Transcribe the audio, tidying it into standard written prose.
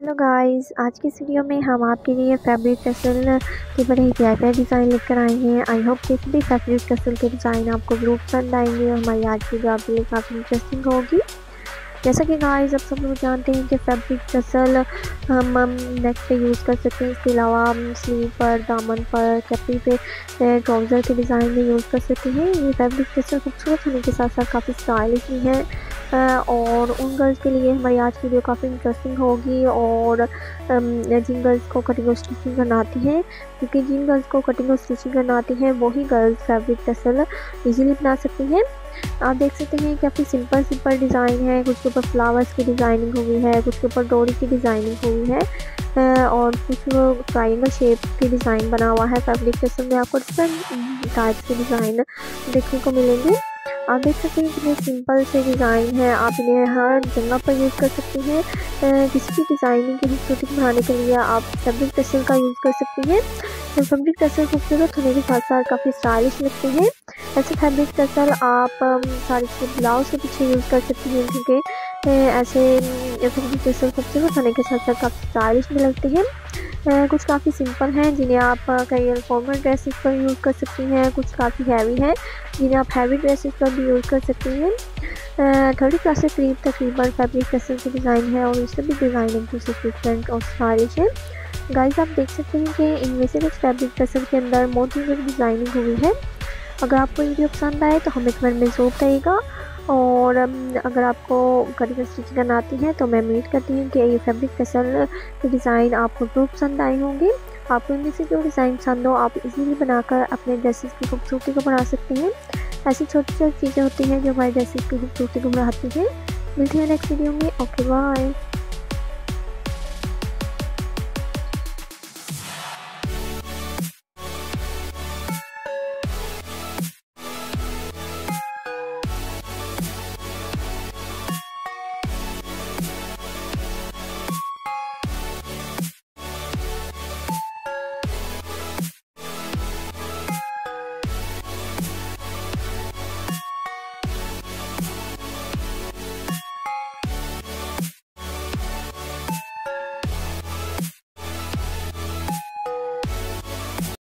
Hello guys, आज की इस वीडियो में हम आपके लिए फैब्रिक टसल के बड़े ही प्यारे डिज़ाइन लेकर आए हैं। आई होप कि सभी फैब्रिक टसल के डिज़ाइन आपको ज़रूर पसंद आएंगे और हमारी आज की वीडियो आपके लिए काफ़ी इंटरेस्टिंग होगी। जैसा कि गाइस आप सब लोग जानते हैं कि फैब्रिक टसल हम नेक पे यूज़ कर सकते हैं। इसके अलावा हम स्लीव पर, दामन पर, कैपरी पे, ट्राउज़र के डिज़ाइन में यूज़ कर सकते हैं। ये फैब्रिक टसल खूबसूरत होने के साथ साथ काफ़ी स्टाइलिश भी है और उन गर्ल्स के लिए हमारी आज की वीडियो काफ़ी इंटरेस्टिंग होगी। और जिन गर्ल्स को कटिंग और स्टिचिंग करना आती है, क्योंकि जिन गर्ल्स को कटिंग और स्टिचिंग करना आती है वही गर्ल्स फैब्रिक टसल इजीली बना सकती हैं। आप देख सकते हैं काफ़ी सिंपल डिज़ाइन है। कुछ के ऊपर फ्लावर्स की डिज़ाइनिंग हुई है, कुछ के ऊपर डोरी की डिज़ाइनिंग हुई है और कुछ ट्रायंगल शेप की डिज़ाइन बना हुआ है। फैब्रिक टसल में आपको डिफरेंट टाइप के डिज़ाइन देखने को मिलेंगे। आप देख सकते हैं कितने सिंपल से डिज़ाइन है। आप इन्हें हर जगह पर यूज़ कर सकते हैं। किसी भी डिज़ाइनिंग की खूबसूरती बढ़ाने के लिए आप फैब्रिक टसल का यूज़ कर सकती हैं। फैब्रिक टसल खूबसूरत होने के साथ साथ काफ़ी स्टाइलिश लगते हैं। ऐसे फैब्रिक टसल आप साड़ी के ब्लाउज के पीछे यूज़ कर सकती हैं, क्योंकि ऐसे फैब्रिक टसल खूबसूरत होने के साथ साथ काफ़ी स्टाइलिश भी लगते हैं। कुछ काफ़ी सिंपल हैं जिन्हें आप कई फॉर्मल ड्रेसेस पर यूज़ कर सकती हैं। कुछ काफ़ी हैवी हैं जिन्हें आप हैवी ड्रेसेस पर भी यूज़ कर सकती हैं। 30 क्लास से करीब तकरीबन फैब्रिक टसल की डिज़ाइन है और इससे भी डिज़ाइन एक दूसरे डिफरेंट और स्टाइलिश है। गाइस आप देख सकते हैं कि इनमें से कुछ फैब्रिक टसल के अंदर मोती की डिज़ाइनिंग हुई है। अगर आपको वीडियो पसंद आए तो हमें कमेंट में ज़रूर बताइएगा। और अगर आपको कटिंग और स्टिचिंग करना आती है तो मैं उम्मीद करती हूँ कि ये फैब्रिक टसल के डिज़ाइन आपको ज़रूर पसंद आए होंगे। आपको इनमें से जो डिज़ाइन पसंद हो आप इजीली बनाकर अपने ड्रेसेस की खूबसूरती को बढ़ा सकते हैं। ऐसी छोटी छोटी चीज़ें होती हैं जो हमारे ड्रेसेस की खूबसूरती को बढ़ाती हैं। मिलती है नेक्स्ट वीडियो में। Okay bye.